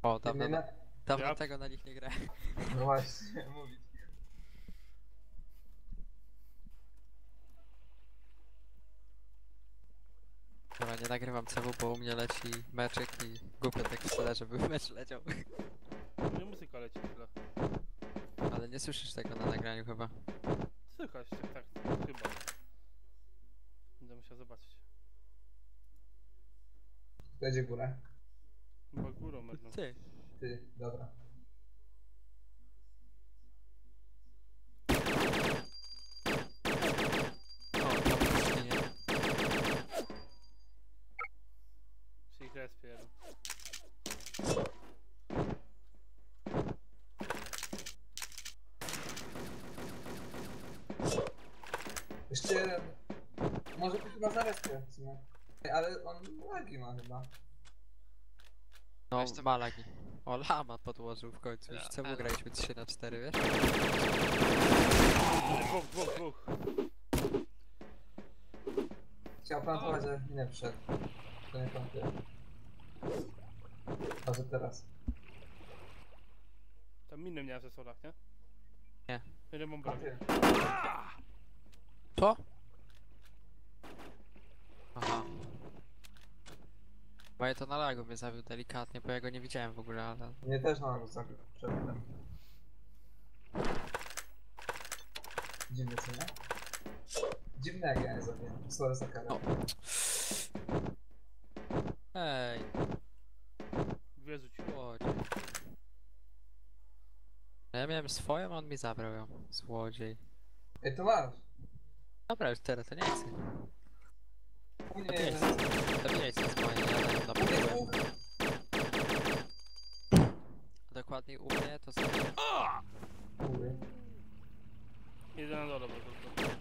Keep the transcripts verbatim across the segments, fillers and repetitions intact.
O, dawno, Nie, dawno Ja- tego na nich nie grałem. no właśnie, mówić. Dobra, nie nagrywam C W, bo u mnie leci meczek i głupio tak tyle, żeby mecz leciał. Nie muzyka leci tyle. Ale nie słyszysz tego na nagraniu chyba. Słychać, tak, tak, chyba. Będę musiał zobaczyć. Kto idzie górę? Chyba górą będą. Ty. Ty, dobra. O, dobra, już nie. Przy ich respie jeden. Jeszcze jeden. Może być na zarezkę w sumie. Ej, ale on lagi ma chyba. No, Jestem- ma lagi. O, lama podłożył w końcu. Już Ja, C W elo. graliśmy trzy na cztery, wiesz? Dwóch, dwóch, dwóch. Chciał plantować, ale nie wszedł. To nie plantuje. Może teraz. Tam miny miałem ze solach, nie? Nie. Jeden mam broń. Plantuje. Co? Aha. Moje to na lagu mnie zawiódł delikatnie, bo ja go nie widziałem w ogóle, ale... Mnie też na nas zabił przed tym. Dziwne co nie? Dziwne jak ja nie zabiłem. Sorry za karę. No. Ej, Dwie rzuciłem. złodziej. No ja miałem swoją, a on mi zabrał ją. Złodziej. Ej, to masz. Dobra, już teraz to nie chcę. U mnie Zabijaj jeden. się, zabijaj się z moim, ja na U mnie napoiłem. dwóch. Dokładniej u mnie to sobie... Mówię. Jeden na dole był tylko.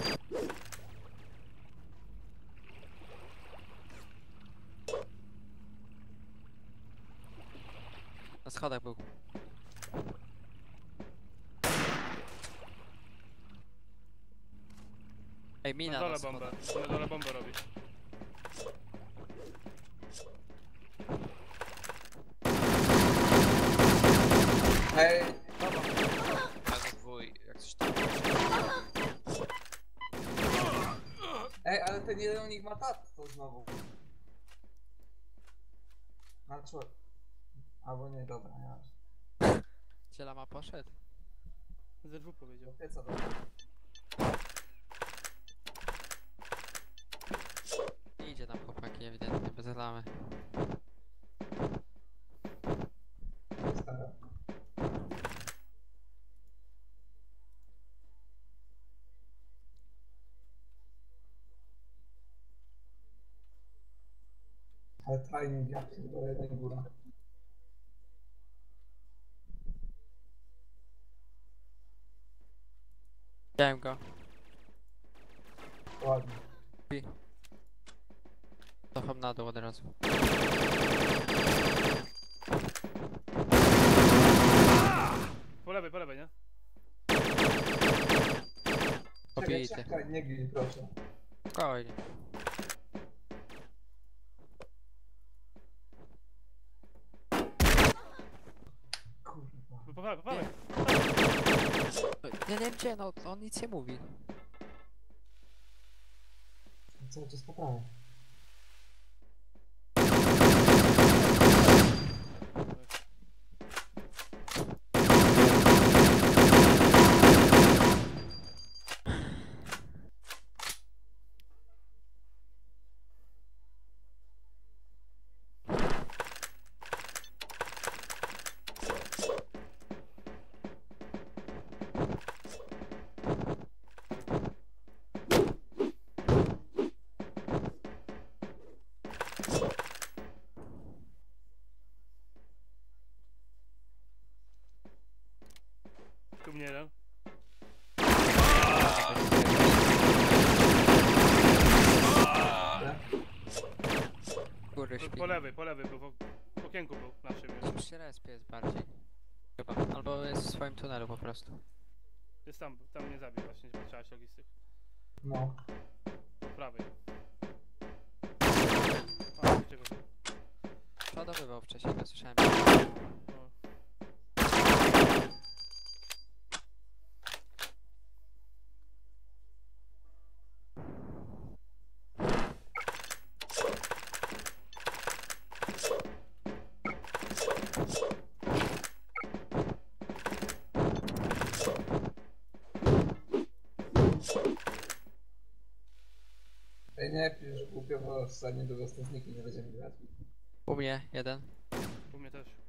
Na schodach był. Ej, mina Na na, dole schodach. bombę. Na dole bombę robi. Ej, Ale dwój, jak coś tam. ej, ale ten jeden u nich ma tat to znowu. Na czwór. Albo nie, dobra, ja już. Gdzie lama poszedł? Ze dwóch powiedział. Ty co dobra. Nie idzie nam chłopaki, ewidentnie, bez lamy. Stara. Ale timing jak się do jednej góra. Widziałem go. Ładnie. Cofam na dół od razu. Po lewej, po lewej, nie? Pobij Czekaj, ty. czekaj, nie gil, proszę. Spokojnie. Kurwa. Po prawej, po prawej. Ja nie wiem gdzie, no on nic nie mówi. Cały czas poprawię. Tu mnie jeden. Góry Po, śpi. po lewej, po lewej był. W okienku był naszym. już. Przy respie jest bardziej. Chyba. Albo jest w swoim tunelu po prostu. Jest tam, tam mnie zabił właśnie, patrzałeś logistyk. No. Po prawej. A, widzicie go. przeładowywał wcześniej, go słyszałem. No. Ej, nie, już głupio, bo za niedługo z techniki nie będziemy grać. U mnie jeden. U mnie też.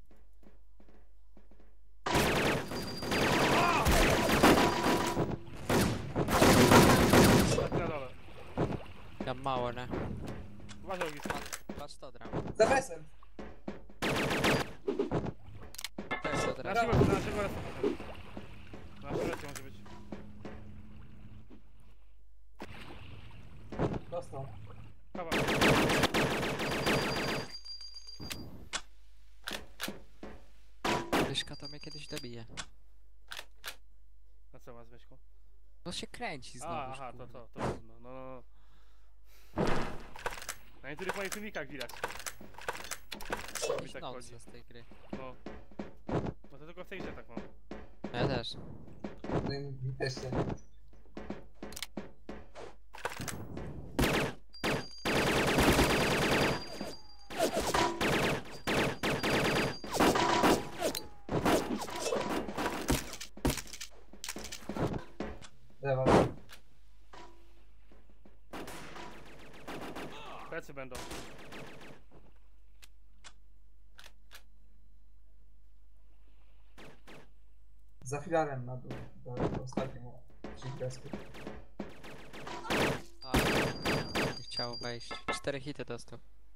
Tak na dole. Ja mam mało, nie? Uważaj, Logisty. Patrz to dram. Za besem! To jest to Na dram. naszego, na naszego resta potem. Na naszego resta może być. Dostał. Kawa. Myszka to mnie kiedyś dobije. Na co masz z myszką? No się kręci znowu. A, aha, to, to, to. No, no, no. Na niektórych moich filmikach widać. Jakiś tak chodzi. nonsens z tej gry. No. No to tylko w tej grze tak mam. Ja też. No i mi też się nie. Lewa. Plecy będą. Za filarem na dół, do, do ostatniemu przygwiazdku. A, nie chciał wejść. Cztery hity dostał.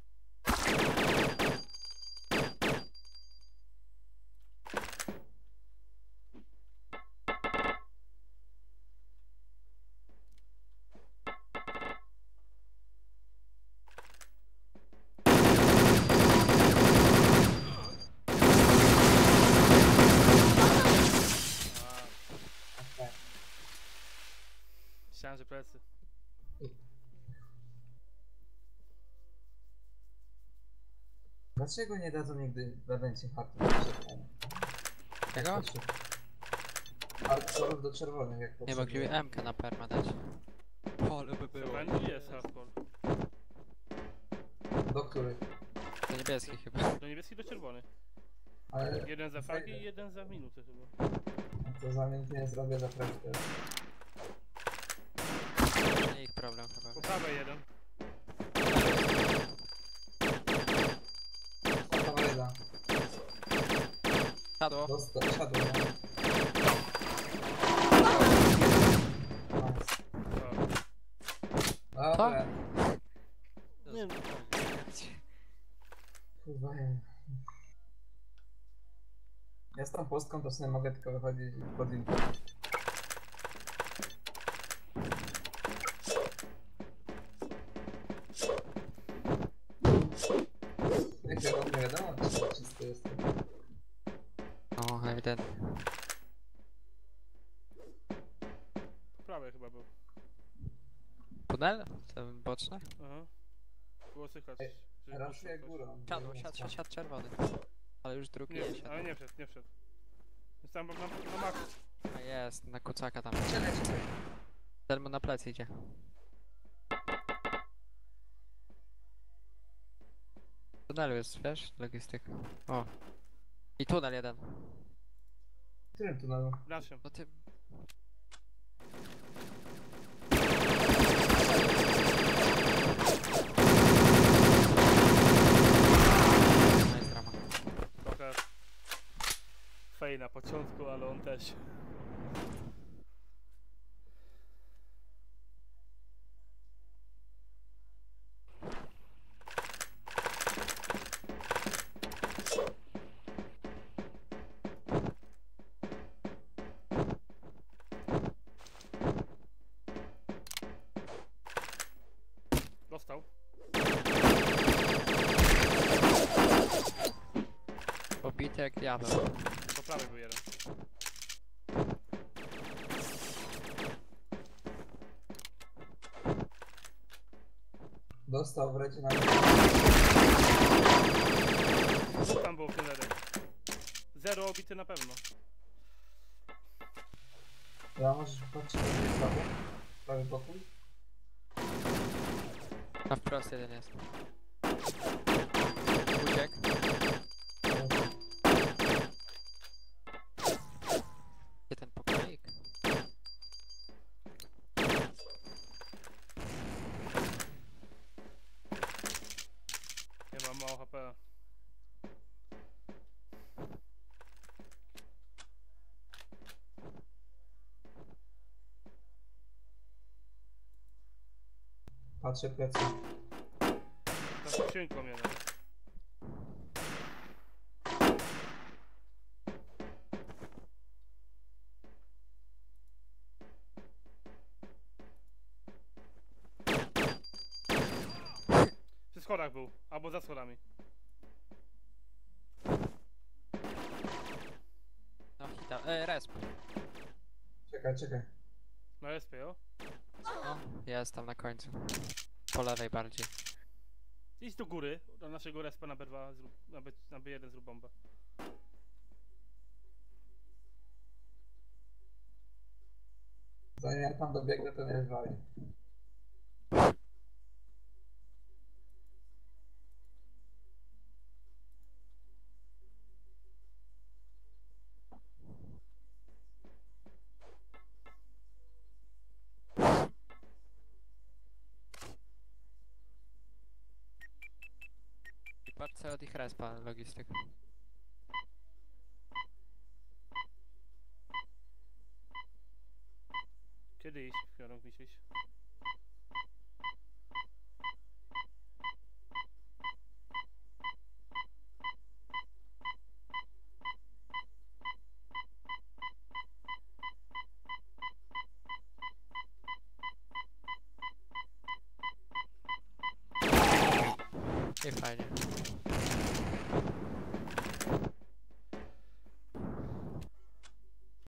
A, Okay. myślałem, że plecy. Dlaczego nie dadzą nigdy w evencie hardcore? Czego? Hardcore do czerwonych, jak Nie potrzebuję. mogliby M K na perma dać. Pole by To było. będzie jest hardcore. Do których? To niebieski chyba. Do niebieski, do czerwony. Ale Jeden za fragi i jeden za minutę chyba. to zamiennie zrobię za frajkę. Nie ich problem chyba. Po prawej jeden. Kawaryda. Siadło. Dostał, siadł. No. Nice. Tak. Dobra. Nie, Kurwa, ja. Ja z tą pustką to sobie mogę tylko wychodzić pod linkę. Jak ja nie wiadomo, czy wszystko jest. O, ewidentnie. po prawej chyba był. Tunel? Ten boczny? Aha. Było słychać. Ej, że Raszuję poszło górą. Siadło, siad, siad, siad czerwony. Ale już coś. drugi Nie, nie wszedł, siadł. ale nie wszedł, nie wszedł. Jest tam na, na maku. A jest, na kucaka tam. Czekaj, czekaj. Ten mu na plecy idzie. W tunelu jest, wiesz? Logistyk. O. I tunel jeden. W którym tunelu? W naszym. No ty... Nice drama. Trochę fej na początku, ale on też. Dostał. Pobity jak diabeł. Po prawej był jeden. Dostał w recie na Tam było finerek. Zero obity na pewno. Ja możesz patrzeć na prawo. Prawy pokój. Na wprost jeden jest. Uciekł. Gdzie ten pokoik? Nie mam mało H P. Patrzę plecy. Za skrzynką jeden. Przy schodach był, albo za schodami. No hita. E, resp. Czekaj, czekaj. Na S P, o? No, jest tam na końcu. Po lewej bardziej. Idź do góry, do naszego respa na B dwa, zrób, na, B, na B jeden zrób bombę. Zanim ja tam dobiegnę, to nie zwali. I patrzę od ich respa, logistyk. Kiedy iść, Fiorok, myślisz? I fajnie.